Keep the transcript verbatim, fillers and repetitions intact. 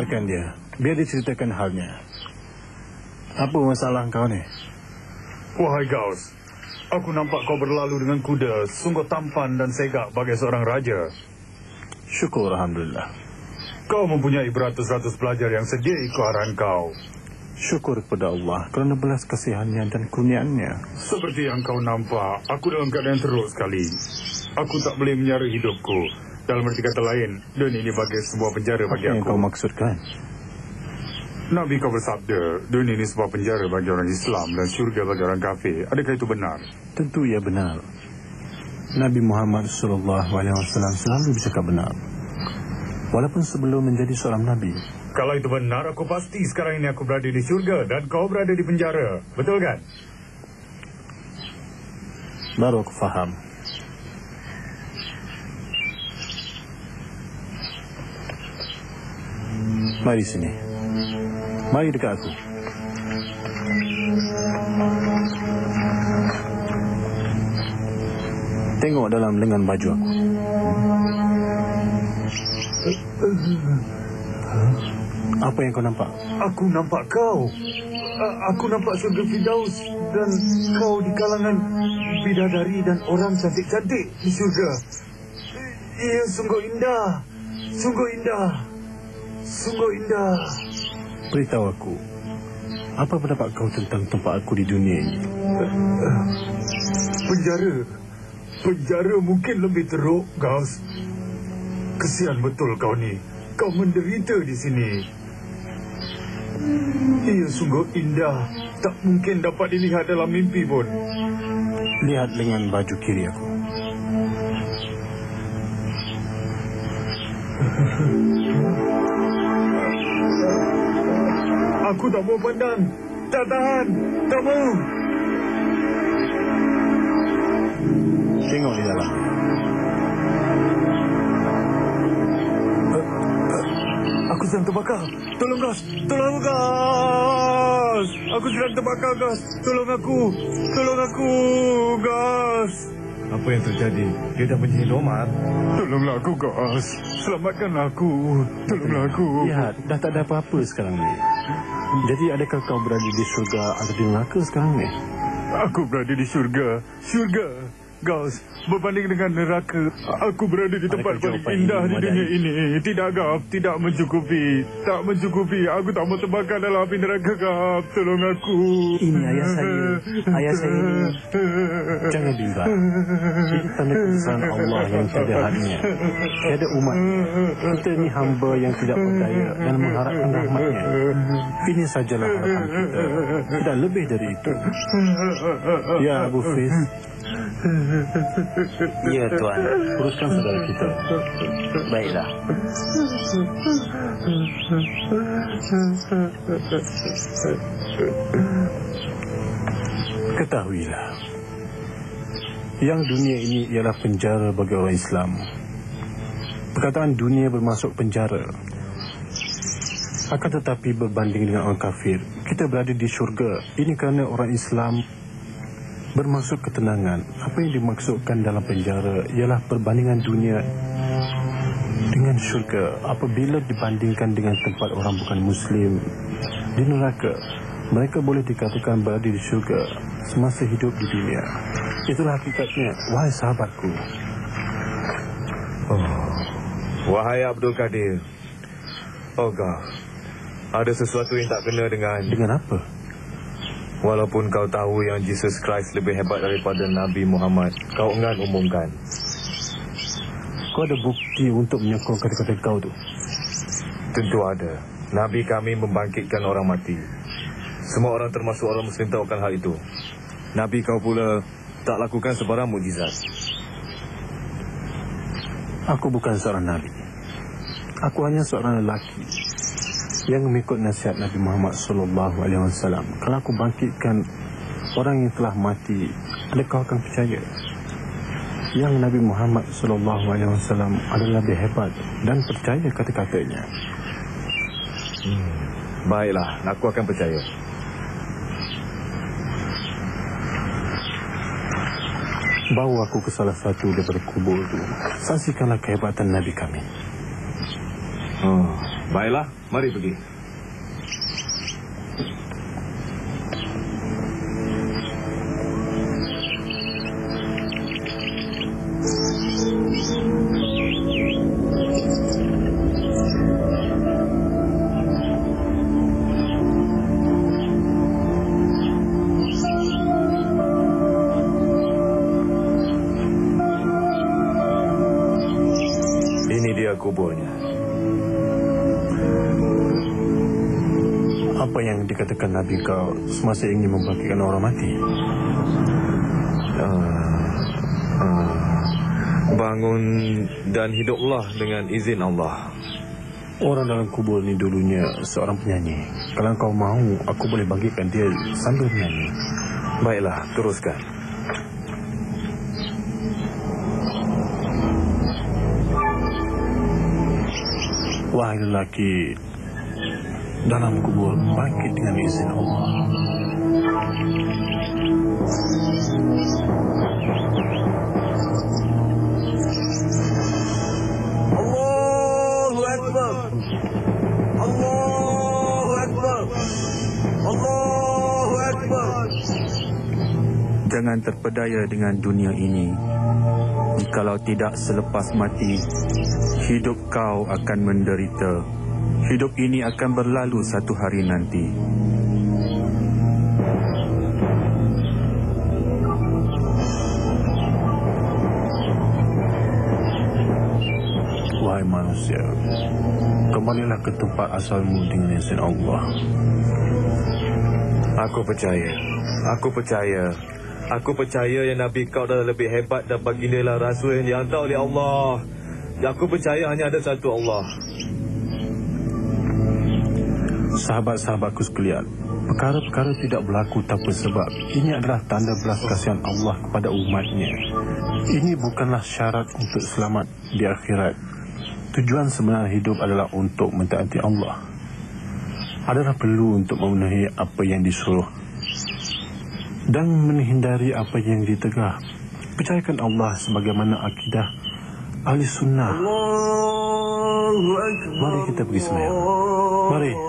Biarkan dia. Biar dia ceritakan halnya. Apa masalah kau ni? Wahai Gauss, aku nampak kau berlalu dengan kuda, sungguh tampan dan segak bagai seorang raja. Syukur, Alhamdulillah. Kau mempunyai beratus-ratus pelajar yang sedia ikut arahan kau. Syukur kepada Allah kerana belas kasihannya dan kurniaannya. Seperti yang kau nampak, aku dalam keadaan teruk sekali. Aku tak boleh menyara hidupku. Dalam arti kata lain, dunia ini bagai sebuah penjara bagi aku. Apa yang aku. kau maksudkan? Nabi kau bersabda, dunia ini sebuah penjara bagi orang Islam dan syurga bagi orang kafir. Adakah itu benar? Tentu ia benar. Nabi Muhammad sallallahu alaihi wasallam selalu bercakap benar. Walaupun sebelum menjadi seorang Nabi. Kalau itu benar, aku pasti sekarang ini aku berada di syurga dan kau berada di penjara. Betul kan? Baru aku faham. Mari sini. Mari dekat aku. Tengok dalam lengan baju aku. Apa yang kau nampak? Aku nampak kau. Aku nampak syurga Firdaus dan kau di kalangan bidadari dan orang cantik-cantik di syurga. Ia sungguh indah. Sungguh indah. Sungguh indah. Beritahu aku, apa pendapat kau tentang tempat aku di dunia ini? Penjara. Penjara mungkin lebih teruk, Gauss. Kesian betul kau ni. Kau menderita di sini. Ia sungguh indah. Tak mungkin dapat dilihat dalam mimpi pun. Lihat lengan baju kiri aku. Aku tak mau pandang. Tak tahan. Tak mau. Tengok di dalam. Aku sedang terbakar. Tolong, Gauss. Tolong aku, Gauss. Aku sedang terbakar, Gauss. Tolong aku. Tolong aku, Gauss. Apa yang terjadi? Dia dah menyihir Omar. Tolonglah aku, Gauss. Selamatkanlah aku. Tolonglah aku. Lihat, dah tak ada apa-apa sekarang ni. Jadi adakah kau berada di syurga atau di neraka sekarang ni? Aku berada di syurga. Syurga. Gauss, berbanding dengan neraka, aku berada di tempat paling indah di dunia ini. Tidak, Gauss, tidak mencukupi. Tak mencukupi. Aku tak mau terbakar dalam api neraka, Gauss. Tolong aku. Ini ayah saya. Ayah saya ini. Jangan bimbang. Ini tanda kebesaran Allah yang tiada hadnya. Tiada umat. Kita ini hamba yang tidak berdaya dan mengharapkan rahmatnya. Ini sajalah harapan kita. Tidak lebih dari itu. Ya, Abu Fiz. Ya, Tuan. Uruskan saudara kita. Baiklah. Ketahuilah, yang dunia ini ialah penjara bagi orang Islam. Perkataan dunia bermasuk penjara. Akan tetapi berbanding dengan orang kafir, kita berada di syurga. Ini kerana orang Islam bermaksud ketenangan. Apa yang dimaksudkan dalam penjara ialah perbandingan dunia dengan syurga. Apabila dibandingkan dengan tempat orang bukan Muslim di neraka, mereka boleh dikatakan berada di syurga semasa hidup di dunia. Itulah hakikatnya, wahai sahabatku. Oh, wahai Abdul Qadir. Oh, Gauss, ada sesuatu yang tak kena dengan... Dengan apa? Walaupun kau tahu yang Jesus Christ lebih hebat daripada Nabi Muhammad, kau enggan umumkan. Kau ada bukti untuk menyokong kata-kata kau tu? Tentu ada. Nabi kami membangkitkan orang mati. Semua orang termasuk orang Muslim tahu akan hal itu. Nabi kau pula tak lakukan sebarang mukjizat. Aku bukan seorang Nabi. Aku hanya seorang lelaki yang mengikut nasihat Nabi Muhammad sallallahu alaihi wasallam. Kalau aku bangkitkan orang yang telah mati, adakah akan percaya yang Nabi Muhammad sallallahu alaihi wasallam adalah lebih hebat dan percaya kata-katanya? Hmm, baiklah, aku akan percaya. Bawa aku ke salah satu daripada kubur itu. Saksikanlah kehebatan Nabi kami. Oh, baiklah. Mari pergi. Ini dia kuburnya. Apa yang dikatakan Nabi kau semasa ingin membangkitkan orang mati? Uh, uh, bangun dan hiduplah dengan izin Allah. Orang dalam kubur ni dulunya seorang penyanyi. Kalau kau mahu, aku boleh bangkitkan dia sambil menyanyi. Baiklah, teruskan. Wahai lelaki dalam kubur, bangkit dengan izin Allah. Allahu Akbar. Allahu Akbar. Allahu Akbar. Jangan terpedaya dengan dunia ini. Jikalau tidak selepas mati, hidup kau akan menderita. Hidup ini akan berlalu satu hari nanti. Wahai manusia, kembalilah ke tempat asalmu dengan izin Allah. Aku percaya. Aku percaya. Aku percaya yang Nabi kau adalah lebih hebat dan baginda lah Rasul yang dihantar oleh Allah. Dan aku percaya hanya ada satu Allah. Sahabat-sahabatku sekalian, perkara-perkara tidak berlaku tanpa sebab. Ini adalah tanda belas kasihan Allah kepada umatnya. Ini bukanlah syarat untuk selamat di akhirat. Tujuan sebenar hidup adalah untuk mentaati Allah. Adalah perlu untuk memenuhi apa yang disuruh dan menghindari apa yang ditegah. Percayakan Allah sebagaimana akidah ahli sunnah. Mari kita pergi sembahyang. Mari.